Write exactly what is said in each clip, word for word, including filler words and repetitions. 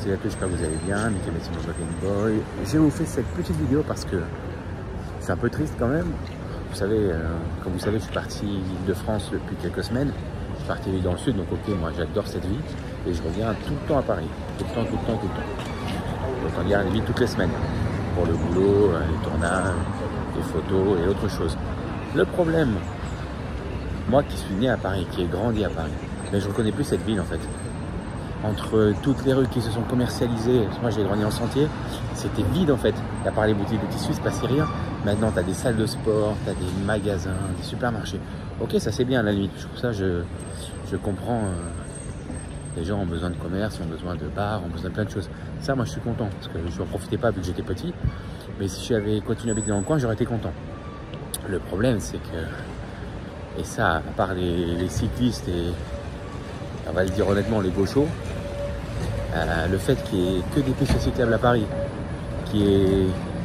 toutes et à tous, j'espère que vous allez bien. Mickey Messi, mon Game Boy. Je vous fais cette petite vidéo parce que c'est un peu triste quand même. Vous savez, euh, comme vous savez, je suis parti de France depuis quelques semaines. Je suis parti vivre dans le sud, donc ok, moi j'adore cette vie. Et je reviens tout le temps à Paris. Tout le temps, tout le temps, tout le temps. Autant dire, limite toutes les semaines. Pour le boulot, les tournages, les photos et autre chose. Le problème, moi qui suis né à Paris, qui ai grandi à Paris, mais je ne reconnais plus cette ville en fait. Entre toutes les rues qui se sont commercialisées, moi j'ai grandi en sentier, c'était vide en fait. À part les boutiques de tissus, il ne se passait rien. Maintenant, tu as des salles de sport, tu as des magasins, des supermarchés. Ok, ça c'est bien à la limite. Je trouve ça, je, je comprends. Euh, les gens ont besoin de commerce, ont besoin de bars, ont besoin de plein de choses. Ça, moi je suis content parce que je n'en profitais pas vu que j'étais petit. Mais si j'avais continué à habiter dans le coin, j'aurais été content. Le problème, c'est que, et ça, à part les, les cyclistes et, on va le dire honnêtement, les gauchos, euh, le fait qu'il n'y ait que des pistes cyclables à Paris, qu'il y ait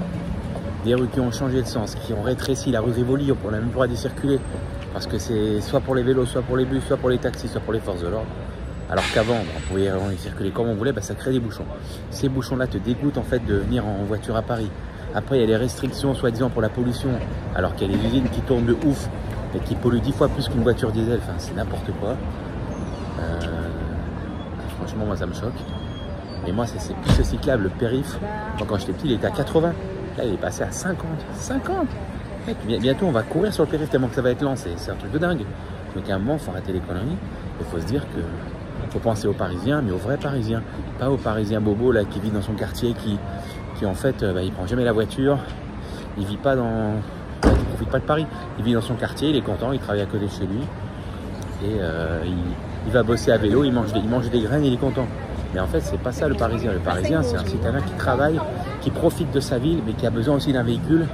des rues qui ont changé de sens, qui ont rétréci, la rue Rivoli, on n'a même pas d'y circuler, parce que c'est soit pour les vélos, soit pour les bus, soit pour les taxis, soit pour les forces de l'ordre. Alors qu'avant, on pouvait y circuler comme on voulait, bah, ça crée des bouchons. Ces bouchons-là te dégoûtent en fait de venir en voiture à Paris. Après, il y a les restrictions, soi-disant, pour la pollution, alors qu'il y a des usines qui tournent de ouf et qui polluent dix fois plus qu'une voiture diesel. Enfin, c'est n'importe quoi. Euh, franchement, moi, ça me choque. Et moi, c'est plus ce cyclable, le périph'. Moi, quand j'étais petit, il était à quatre-vingts. Là, il est passé à cinquante. cinquante Mec, bientôt, on va courir sur le périph' tellement que ça va être lent. C'est un truc de dingue. Donc, à un moment, il faut arrêter les conneries. Il faut se dire que faut penser aux Parisiens, mais aux vrais Parisiens. Pas aux Parisiens bobos là, qui vivent dans son quartier, qui, qui en fait, euh, bah, il prend jamais la voiture. Il vit pas dans... Il ne profite pas de Paris. Il vit dans son quartier, il est content, il travaille à côté de chez lui. Et euh, il, il va bosser à vélo, il mange, des, il mange des graines, il est content. Mais en fait, c'est pas ça le Parisien. Le Parisien, c'est un citadin qui travaille, qui profite de sa ville, mais qui a besoin aussi d'un véhicule.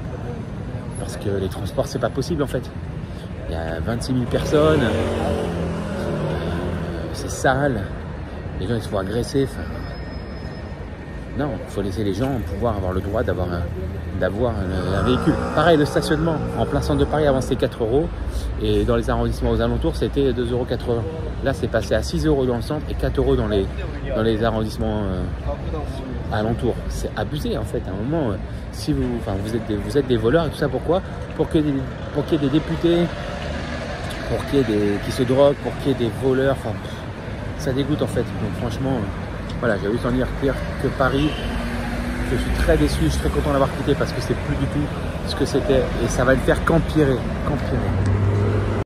Parce que les transports, c'est pas possible en fait. Il y a vingt-six mille personnes. C'est sale, les gens ils se font agresser. Enfin, non, il faut laisser les gens pouvoir avoir le droit d'avoir un, d'avoir un, un véhicule. Pareil, le stationnement en plein centre de Paris avant c'était quatre euros et dans les arrondissements aux alentours c'était deux euros quatre-vingts. Là c'est passé à six euros dans le centre et quatre euros dans les, dans les arrondissements euh, alentours. C'est abusé en fait. À un moment, euh, si vous, enfin, vous, êtes des, vous êtes des voleurs et tout ça, pourquoi? Pour qu'il y ait des, pour qu'il y ait des députés, pour qu'il y ait des qui se droguent, pour qu'il y ait des voleurs. Enfin, ça dégoûte en fait. Donc franchement, euh, voilà, j'ai juste en dire pire que Paris. Je suis très déçu, je suis très content d'avoir quitté parce que c'est plus du tout ce que c'était et ça va le faire qu'empirer, qu'empirer.